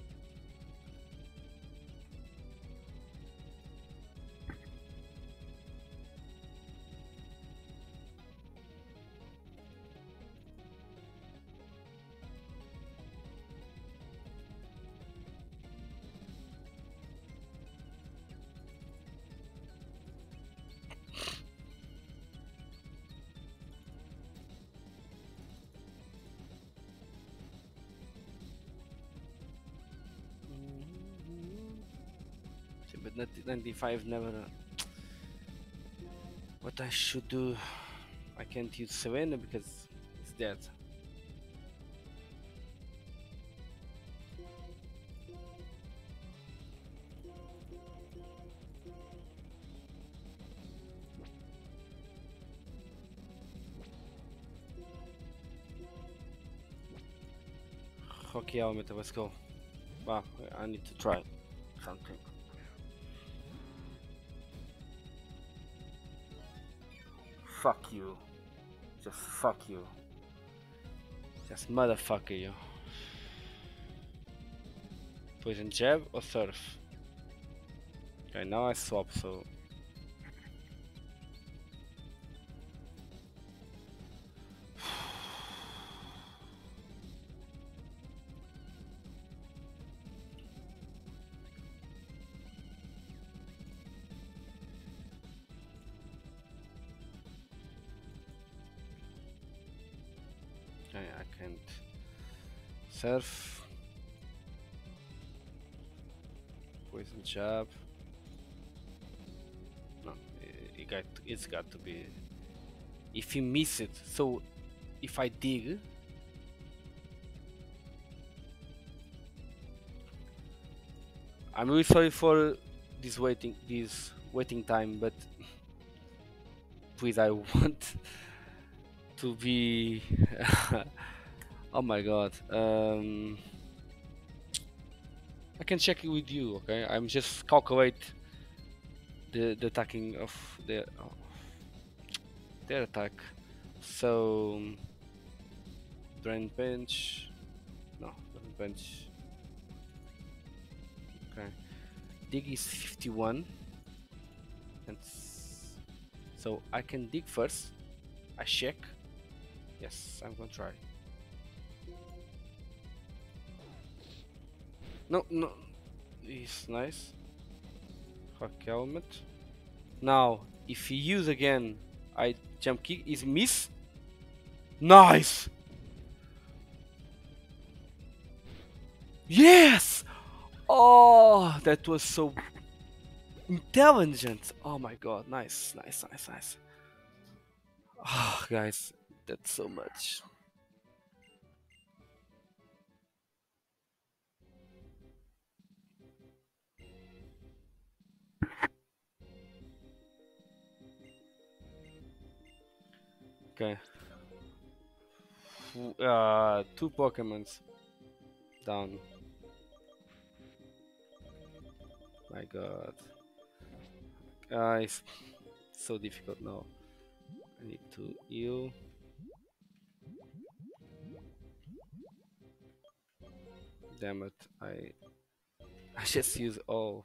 But ninety-five never. What I should do? I can't use Savannah because it's dead. Okay, Almeta, let's go. Wow, I need to try something. Fuck you. Just fuck you. Just motherfucker you. Poison jab or surf? Okay, now I swap, so... Okay, I can't surf. Poison jab. No, it got to, it's got to be. If you miss it, so if I dig, I'm really sorry for this waiting this waiting time, but please, I want to be. Oh my god. Um, I can check it with you, okay? I'm just calculate the the attacking of the oh, their attack. So drain bench. No, drain bench. Okay. Dig is fifty-one. And so I can dig first. I check. Yes, I'm gonna try. No, no, it's nice. Rock helmet. Now, if he use again, I jump kick. Is miss? Nice. Yes. Oh, that was so intelligent. Oh my god, nice, nice, nice, nice. Oh, guys, that's so much. Okay. Uh, two Pokemons down. My god. Uh, it's so difficult now. I need to heal. Damn it, I I just use all.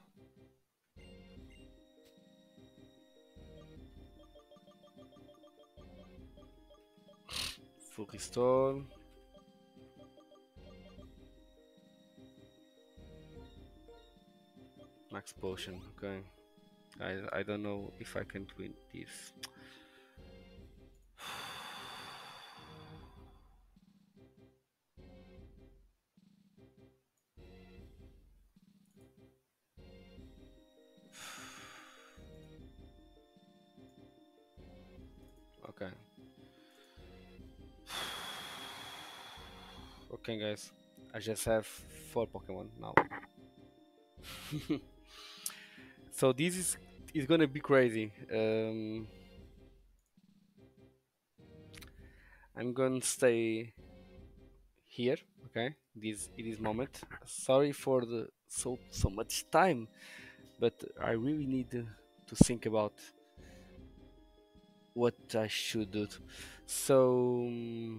Full restore. Max potion, okay. I I don't know if I can win this. Okay. Okay, guys. I just have four Pokemon now. So this is is gonna be crazy. Um, I'm gonna stay here, okay? This in this moment. Sorry for the so so much time, but I really need to, to think about what I should do. So um,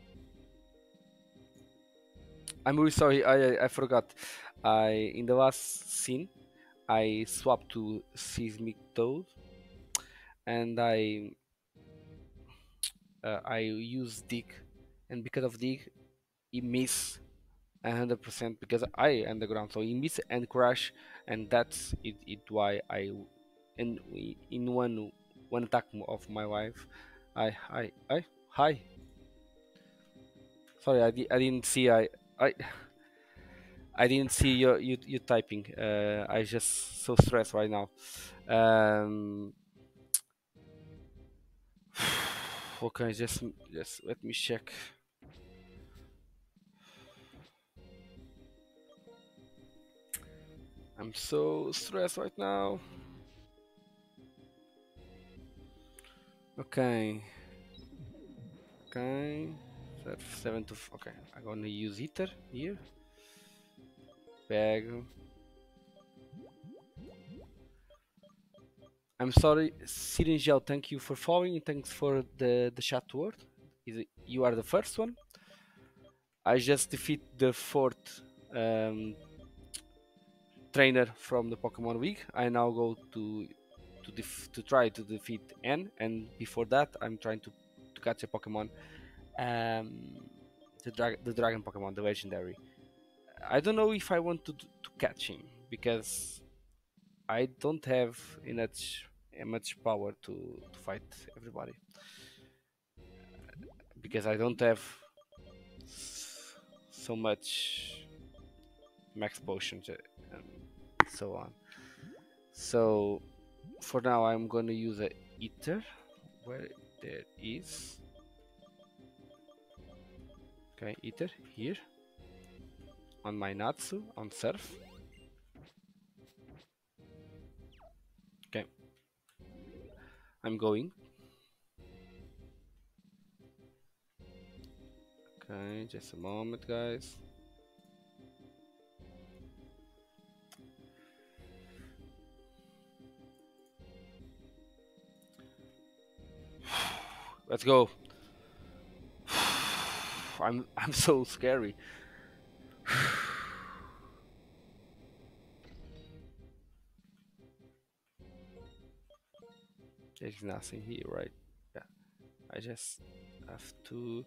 I'm really sorry. I I, I forgot. I in the last scene I swapped to Seismic Toad and I uh, I use Dig, and because of Dig, he miss one hundred percent because I underground, so he miss and crash, and that's it. It why I and we- in one one attack of my wife, I I I hi. Sorry, I, di- I didn't see I I I didn't see you you, you typing. Uh, I just so stressed right now. Um, okay, just just let me check. I'm so stressed right now. Okay, okay. Seven to f- okay. I'm gonna use heater here. Bag. I'm sorry, Syringel. Thank you for following. Thanks for the the chat word. Is it- You are the first one. I just defeat the fourth um, trainer from the Pokemon League. I now go to to def- to try to defeat N, and before that, I'm trying to, to catch a Pokemon, um, the drag the Dragon Pokemon, the Legendary. I don't know if I want to to catch him because I don't have enough much power to, to fight everybody because I don't have so much max potions and so on. So for now, I'm gonna use a ether where there is. Okay, ether here on my Natsu on Surf. Okay, I'm going. Okay, just a moment, guys. Let's go. I'm I'm so scary. There's nothing here, right? Yeah. I just have to.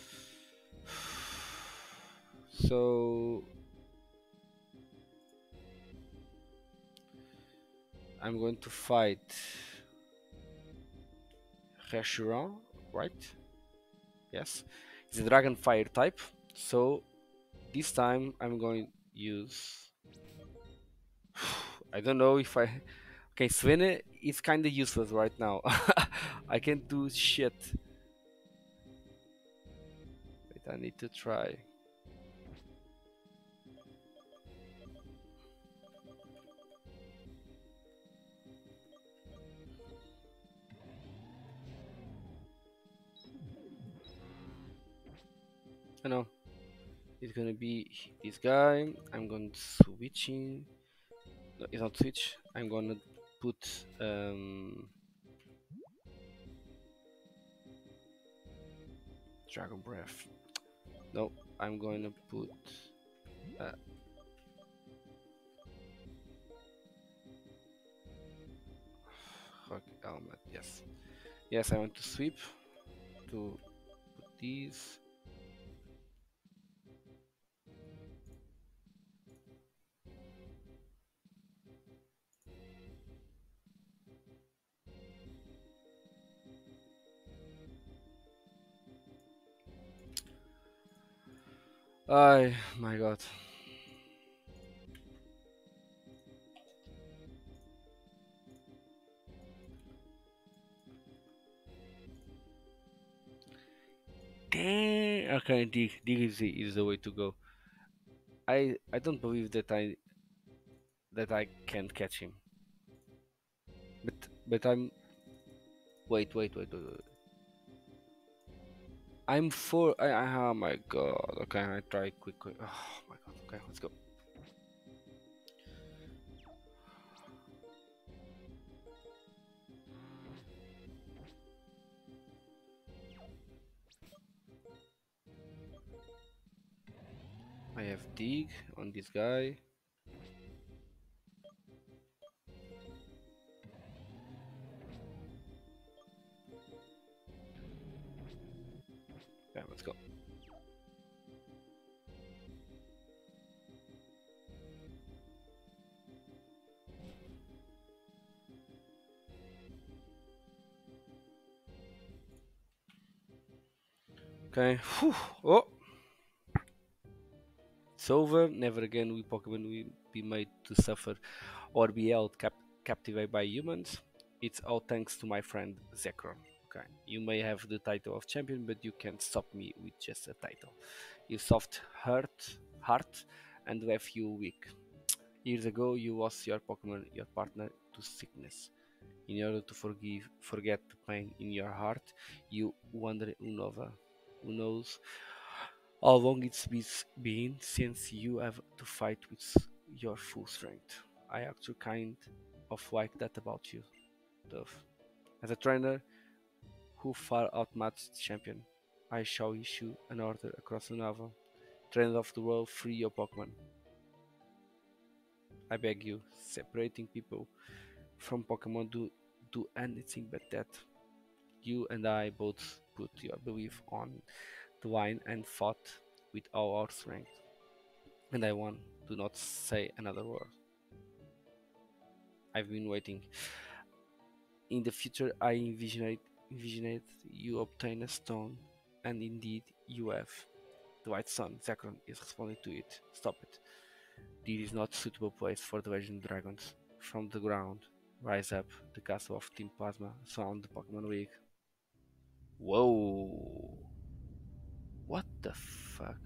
So I'm going to fight Reshiram, right? Yes. It's a dragon fire type. So this time I'm going to use. I don't know if I. Okay, Svenne is kind of useless right now. I can't do shit. Wait, I need to try. I know. It's gonna be this guy. I'm going to switching. No, it's not switch. I'm gonna put um, Dragon Breath. No, I'm going to put uh, Rock Helmet. Yes, yes. I want to sweep to put these. Oh my god. Damn. Okay, dig, dig is the, is the way to go. I I don't believe that I that I can catch him. But but I'm wait wait wait wait. wait. I'm for. I, I, oh my god. Okay, I try quick, quick. Oh my god. Okay, let's go. I have dig on this guy. Yeah, let's go. Okay. Whew. Oh, it's over. Never again will Pokemon will be made to suffer or be held cap captivated by humans. It's all thanks to my friend Zekrom. Okay, you may have the title of champion, but you can't stop me with just a title. You soft heart, heart, and left you weak. Years ago, you lost your Pokemon, your partner, to sickness. In order to forgive, forget the pain in your heart, you wander Unova. Who knows how long it's been since you have to fight with your full strength. I actually kind of like that about you, Dove. As a trainer who far outmatched the champion, I shall issue an order across Unova. Trainer of the world, free your Pokemon. I beg you, separating people from Pokemon do do anything but that. You and I both put your belief on the line and fought with all our strength. And I won. Do not say another word. I've been waiting. In the future, I envisioned, envisioned you obtain a stone, and indeed you have. The White Sun, Zekrom, is responding to it. Stop it. This is not a suitable place for the Legend Dragons. From the ground, rise up. The castle of Team Plasma surround the Pokemon League. Whoa! What the fuck?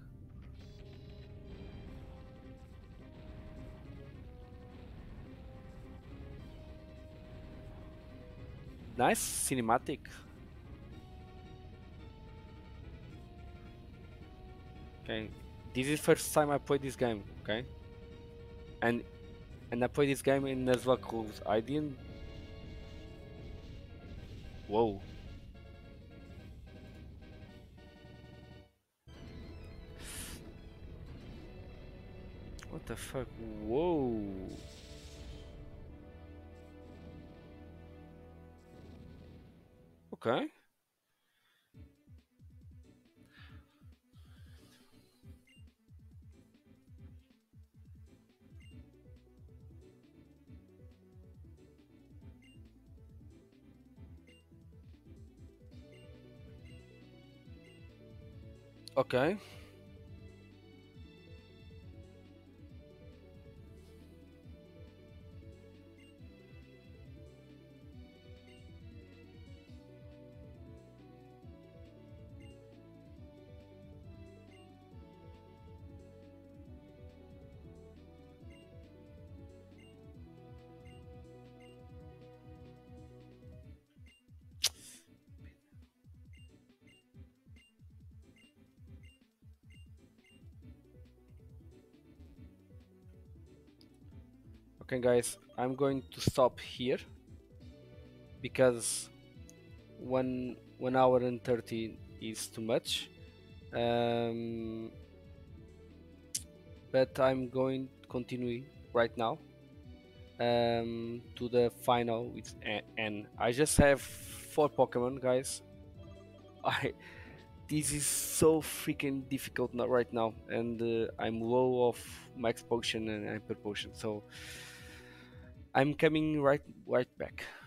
Nice cinematic. Okay, this is first time I played this game. Okay, and and I played this game in Nuzlocke rules. I didn't. Whoa! What the fuck? Whoa! Okay. Okay. Okay, guys, I'm going to stop here because one one hour and thirty is too much. Um, but I'm going to continue right now um, to the final with A- N. I just have four Pokemon, guys. I This is so freaking difficult not right now, and uh, I'm low of max potion and hyper potion, so I'm coming right right back.